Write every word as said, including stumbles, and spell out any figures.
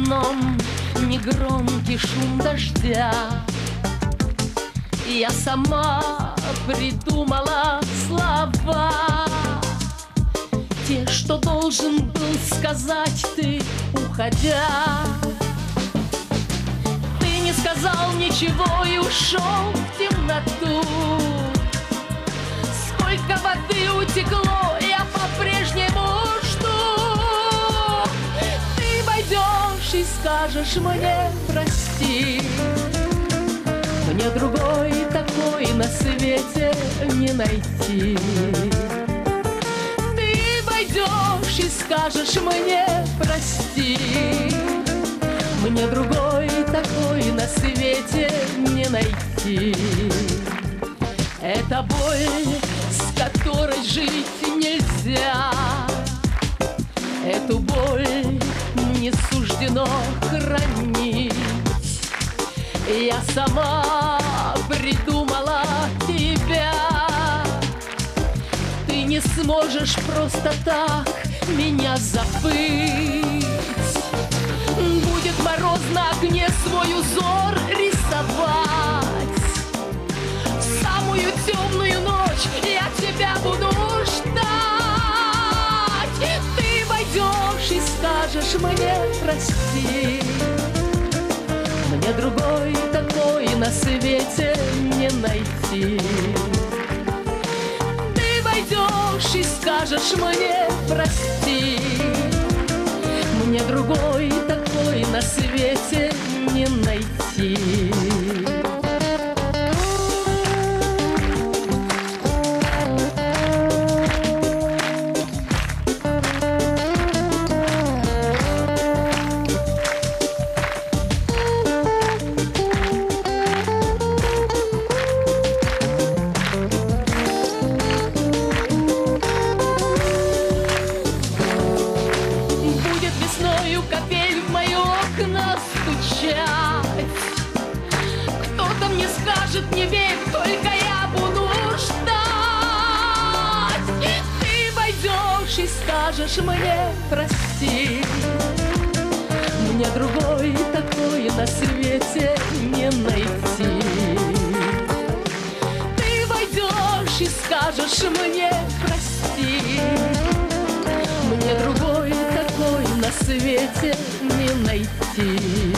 окном негромкий шум дождя. Я сама придумала слова, те, что должен был сказать ты, уходя. Ты не сказал ничего и ушел в темноту. Сколько воды утекло, я по-прежнему жду. Ты войдешь и скажешь мне прости. Мне другой такой на свете не найти. Ты войдешь и скажешь мне прости. Мне другой такой на свете не найти. Это боль, с которой жить нельзя. Эту боль не суждено хранить. Я сама придумала тебя. Ты не сможешь просто так меня забыть. Будет мороз на окне свой узор рисовать. В самую темную ночь я тебя буду ждать. Ты войдешь и скажешь мне прости. Мне другой такой на свете не найти. Ты войдешь и скажешь мне прости. Мне другой такой на свете не найти. Капель в мои окна стучать. Кто-то мне скажет, не верь, только я буду ждать. Ты войдешь и скажешь мне прости. Мне другой такой на свете не найти. Ты войдешь и скажешь мне прости. Мне другой такой на свете не найти.